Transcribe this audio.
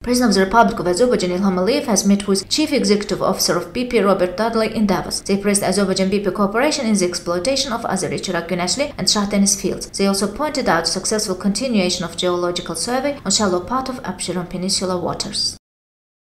President of the Republic of Azerbaijan Ilham Aliyev has met with Chief Executive Officer of BP Robert Dudley in Davos. They praised Azerbaijan-BP cooperation in the exploitation of Azeri, Chirag Güneshli and Shah Deniz fields. They also pointed out successful continuation of geological survey on shallow part of Absheron Peninsula waters.